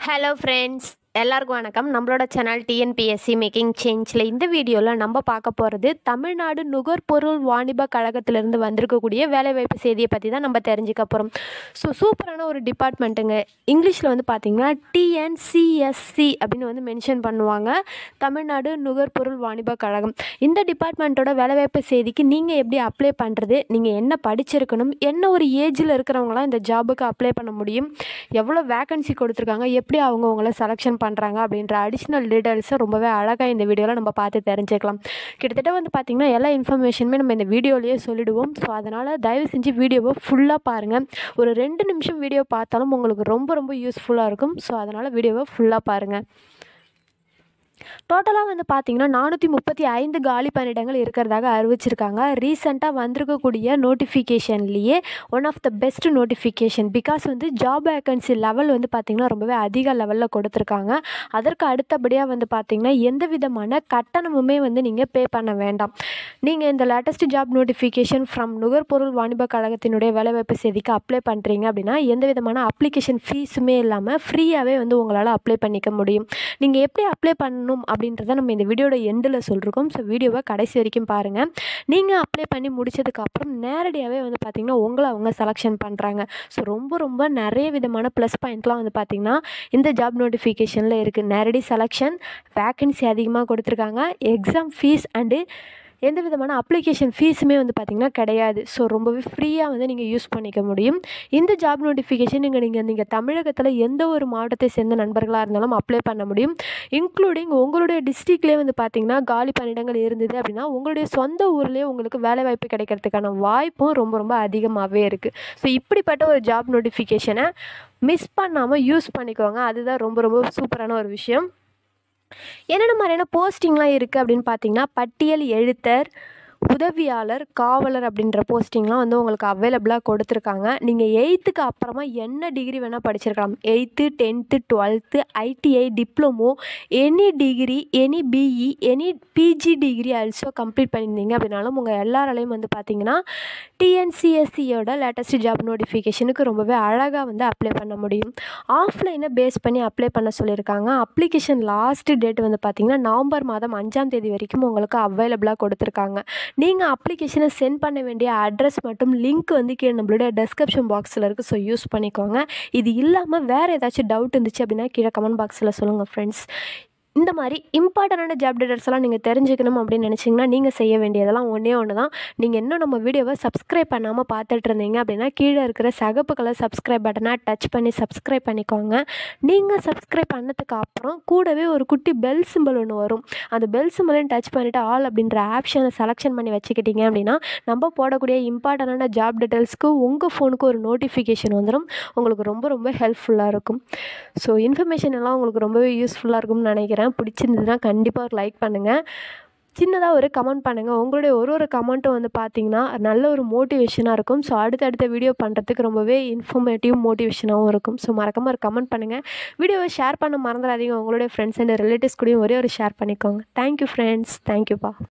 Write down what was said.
Hello friends, எல்லாருக்கும் வணக்கம். நம்மளோட சேனல் டிஎன்பிஎஸ்சி மேக்கிங் சேஞ்சில் இந்த வீடியோவில் நம்ம பார்க்க போகிறது தமிழ்நாடு நுகர்பொருள் வாணிப கழகத்திலிருந்து வந்திருக்கக்கூடிய வேலைவாய்ப்பு செய்தியை பற்றி தான் நம்ம தெரிஞ்சுக்க போகிறோம். சூப்பரான ஒரு டிபார்ட்மெண்ட்டுங்க. இங்கிலீஷில் பார்த்திங்கன்னா டிஎன்சிஎஸ்சி அப்படின்னு மென்ஷன் பண்ணுவாங்க, தமிழ்நாடு நுகர்பொருள் வாணிப கழகம். இந்த டிபார்ட்மெண்ட்டோட வேலைவாய்ப்பு செய்திக்கு நீங்கள் எப்படி அப்ளை பண்ணுறது, நீங்கள் என்ன படிச்சிருக்கணும், என்ன ஒரு ஏஜில் இருக்கிறவங்களாம் இந்த ஜாபுக்கு அப்ளை பண்ண முடியும், எவ்வளோ வேக்கன்சி கொடுத்துருக்காங்க, எப்படி அவங்கவுங்கள செலெக்ஷன் பண்ணுறாங்க அப்படின்ற அடிஷ்னல் டீட்டெயில்ஸை ரொம்பவே அழகாக இந்த வீடியோவில் நம்ம பார்த்து தெரிஞ்சுக்கலாம். கிட்டத்தட்ட பார்த்திங்கன்னா எல்லா இன்ஃபர்மேஷனுமே நம்ம இந்த வீடியோலேயே சொல்லிடுவோம். ஸோ அதனால் தயவு செஞ்சு வீடியோவை ஃபுல்லாக பாருங்கள். ஒரு 2 நிமிஷம் வீடியோ பார்த்தாலும் உங்களுக்கு ரொம்ப யூஸ்ஃபுல்லாக இருக்கும். ஸோ அதனால் வீடியோவை ஃபுல்லாக பாருங்கள். டோட்டலாக பார்த்திங்கன்னா 435 காலி பணியிடங்கள் இருக்கிறதாக அறிவிச்சிருக்காங்க. ரீசெண்டாக வந்திருக்கக்கூடிய நோட்டிஃபிகேஷன்லேயே one of the best notification. Because job vacancy level பார்த்திங்கன்னா ரொம்பவே அதிக லெவலில் கொடுத்துருக்காங்க. அதற்கு அடுத்தபடியாக பார்த்திங்கன்னா எந்த விதமான கட்டணமுமே நீங்கள் பே பண்ண வேண்டாம். நீங்கள் இந்த லேட்டஸ்ட் ஜாப் நோட்டிஃபிகேஷன் ஃப்ரம் நுகர்பொருள் வாணிப கழகத்தினுடைய வேலைவாய்ப்பு செய்திக்கு அப்ளை பண்ணுறீங்க அப்படின்னா எந்த விதமான அப்ளிகேஷன் ஃபீஸுமே இல்லாமல் ஃப்ரீயாகவே உங்களால் அப்ளை பண்ணிக்க முடியும். நீங்கள் எப்படி அப்ளை பண்ணணும் அப்படின்றத நம்ம இந்த வீடியோட எண்டில் சொல்லிருக்கோம். ஸோ வீடியோவை கடைசி வரைக்கும் பாருங்கள். நீங்கள் அப்ளை பண்ணி முடிச்சதுக்கப்புறம் நேரடியாகவே பார்த்திங்கன்னா உங்களை அவங்க செலெக்ஷன் பண்ணுறாங்க. ஸோ ரொம்ப நிறைய விதமான ப்ளஸ் பாயிண்ட்லாம் பார்த்திங்கன்னா இந்த ஜாப் நோட்டிஃபிகேஷனில் இருக்குது. நேரடி செலெக்ஷன், வேக்கன்சி அதிகமாக கொடுத்துருக்காங்க, எக்ஸாம் ஃபீஸ் அண்டு எந்த விதமான அப்ளிகேஷன் ஃபீஸுமே பார்த்திங்கன்னா கிடையாது. ஸோ ரொம்பவே ஃப்ரீயாக நீங்கள் யூஸ் பண்ணிக்க முடியும். இந்த ஜாப் நோட்டிஃபிகேஷன் நீங்கள் தமிழகத்தில் எந்த ஒரு மாவட்டத்தை சேர்ந்த நண்பர்களாக இருந்தாலும் அப்ளை பண்ண முடியும். இன்க்ளூடிங் உங்களுடைய டிஸ்ட்ரிக்ட்லேயே பார்த்திங்கன்னா காலி பணியிடங்கள் இருந்தது அப்படின்னா உங்களுடைய சொந்த ஊர்லேயே உங்களுக்கு வேலைவாய்ப்பு கிடைக்கிறதுக்கான வாய்ப்பும் ரொம்ப அதிகமாகவே இருக்குது. ஸோ இப்படிப்பட்ட ஒரு ஜாப் நோட்டிஃபிகேஷனை மிஸ் பண்ணாமல் யூஸ் பண்ணிக்கோங்க. அதுதான் ரொம்ப சூப்பரான ஒரு விஷயம். என்னென்ன மாதிரியான போஸ்டிங்லாம் இருக்குது அப்படின்னு பார்த்தீங்கன்னா பட்டியல் எழுத்தர், உதவியாளர், காவலர் அப்படின்ற போஸ்டிங்லாம் உங்களுக்கு அவைலபிளாக கொடுத்துருக்காங்க. நீங்கள் 8th அப்புறமா என்ன டிகிரி வேணால் படிச்சிருக்கலாம். 8th, 10th, 12th, ITI, diploma, any degree, any BE, any PG degree also complete பண்ணியிருந்தீங்க அப்படின்னாலும் உங்கள் எல்லாராலையும் பார்த்திங்கன்னா டிஎன்சிஎஸ்சியோட லேட்டஸ்ட் ஜாப் நோட்டிஃபிகேஷனுக்கு ரொம்பவே அழகாக அப்ளை பண்ண முடியும். ஆஃப்லைனை பேஸ் பண்ணி அப்ளை பண்ண சொல்லியிருக்காங்க. அப்ளிகேஷன் லாஸ்ட் டேட் பார்த்திங்கன்னா நவம்பர் மாதம் 5ஆம் தேதி வரைக்கும் உங்களுக்கு அவைலபிளாக கொடுத்துருக்காங்க. நீங்கள் அப்ளிகேஷனை சென்ட் பண்ண வேண்டிய அட்ரஸ் மற்றும் லிங்க் கீழே நம்மளுடைய டெஸ்கிரிப்ஷன் பாக்ஸில் இருக்குது. ஸோ யூஸ் பண்ணிக்கோங்க. இது இல்லாமல் வேறு ஏதாச்சும் டவுட் இருந்துச்சு அப்படின்னா கீழே கமெண்ட் பாக்ஸில் சொல்லுங்கள் ஃப்ரெண்ட்ஸ். இந்த மாதிரி இம்பார்ட்டண்டான ஜாப் டீட்டெயில்ஸ் எல்லாம் நீங்கள் தெரிஞ்சுக்கணும் அப்படின்னு நினச்சிங்கன்னா நீங்கள் செய்ய வேண்டியதெல்லாம் ஒன்று தான். நீங்கள் இன்னும் நம்ம வீடியோவை சப்ஸ்கிரைப் பண்ணாமல் பார்த்துட்டு இருந்தீங்க அப்படின்னா கீழே இருக்கிற சகப்பு கலர் சப்ஸ்கிரைப் பட்டனை டச் பண்ணி சப்ஸ்கிரைப் பண்ணிக்கோங்க. நீங்கள் சப்ஸ்கிரைப் பண்ணதுக்கு அப்புறம் கூடவே ஒரு குட்டி பெல் சிம்பிள் ஒன்று வரும். அந்த பெல் சிம்பிளையும் டச் பண்ணிவிட்டு ஆல் அப்படின்ற ஆப்ஷனை செலெக்ஷன் பண்ணி வச்சுக்கிட்டீங்க அப்படின்னா நம்ம போடக்கூடிய இம்பார்ட்டண்டான ஜாப் டீட்டெயில்ஸ்க்கு உங்கள் ஃபோனுக்கு ஒரு நோட்டிஃபிகேஷன் வந்துடும். உங்களுக்கு ரொம்ப ஹெல்ப்ஃபுல்லாக இருக்கும். ஸோ இன்ஃபர்மேஷன் எல்லாம் உங்களுக்கு ரொம்பவே யூஸ்ஃபுல்லாக இருக்கும்னு நினைக்கிறேன். பிடிச்சிருந்ததுன்னா கண்டிப்பாக ஒரு லைக் பண்ணுங்கள், சின்னதாக ஒரு கமெண்ட் பண்ணுங்கள். உங்களுடைய ஒரு கமெண்ட்டும் பார்த்திங்கன்னா நல்ல ஒரு மோட்டிவேஷனாக இருக்கும். ஸோ அடுத்தடுத்த வீடியோ பண்ணுறதுக்கு ரொம்பவே இன்ஃபர்மேட்டிவ் மோட்டிவேஷனாகவும் இருக்கும். ஸோ மறக்காமல் ஒரு கமெண்ட் பண்ணுங்கள். வீடியோவை ஷேர் பண்ண மறந்துடாதீங்க. உங்களுடைய ஃப்ரெண்ட்ஸ் அண்ட் ரிலேட்டிவ்ஸ் கூடயும் ஒரே ஒரு ஷேர் பண்ணிக்கோங்க. Thank you friends. தேங்க்யூப்பா.